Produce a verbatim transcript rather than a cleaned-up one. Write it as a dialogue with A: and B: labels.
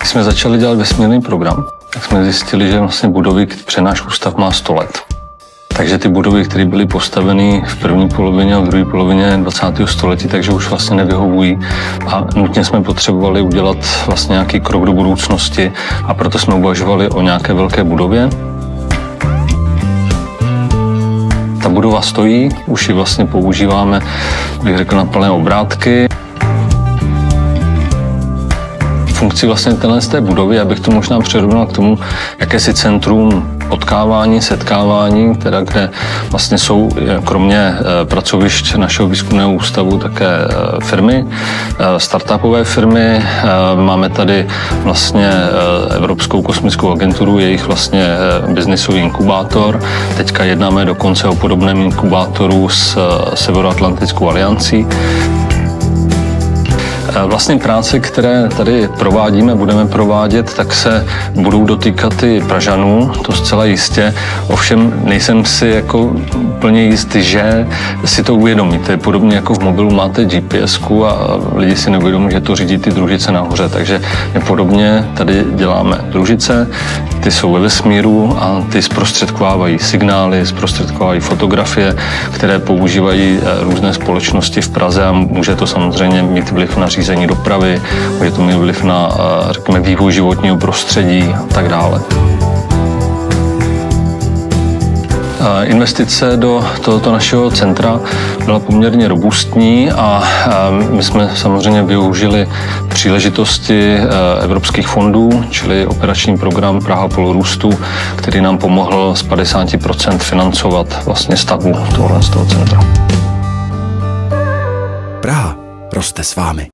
A: Když jsme začali dělat vesmírný program, tak jsme zjistili, že vlastně budovy, které náš ústav má sto let. Takže ty budovy, které byly postaveny v první polovině a v druhé polovině dvacátého století, takže už vlastně nevyhovují a nutně jsme potřebovali udělat vlastně nějaký krok do budoucnosti a proto jsme uvažovali o nějaké velké budově. Ta budova stojí, už ji vlastně používáme, bych řekl, na plné obrátky. Funkci vlastně téhle z té budovy, abych to možná přirovnal k tomu, jakési centrum potkávání, setkávání, teda, kde vlastně jsou kromě pracovišť našeho výzkumného ústavu také firmy, startupové firmy. Máme tady vlastně Evropskou kosmickou agenturu, jejich vlastně biznisový inkubátor. Teďka jednáme dokonce o podobném inkubátoru s Severoatlantickou aliancí. Vlastně práce, které tady provádíme, budeme provádět, tak se budou dotýkat i Pražanů, to zcela jistě. Ovšem nejsem si jako úplně jist, že si to uvědomíte. Podobně jako v mobilu máte G P S ku a lidi si neuvědomí, že to řídí ty družice nahoře. Takže podobně tady děláme družice, ty jsou ve vesmíru a ty zprostředkovávají signály, zprostředkovávají fotografie, které používají různé společnosti v Praze a může to samozřejmě mít vliv na řízení dopravy, může to mít vliv na, řekněme, vývoj životního prostředí a tak dále. Investice do tohoto našeho centra byla poměrně robustní a my jsme samozřejmě využili příležitosti evropských fondů, čili operační program Praha polo růstu, který nám pomohl z padesát procent financovat vlastně stavbu tohoto centra.
B: Praha roste s vámi.